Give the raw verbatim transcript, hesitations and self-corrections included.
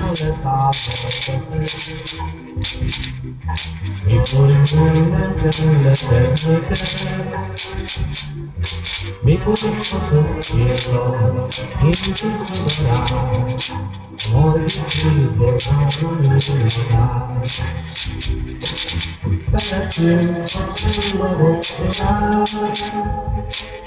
Mikor indulnak területek, mikor faszok írnak, kincsik barát, majd hívod a múltát. Felekünk a csillagok során,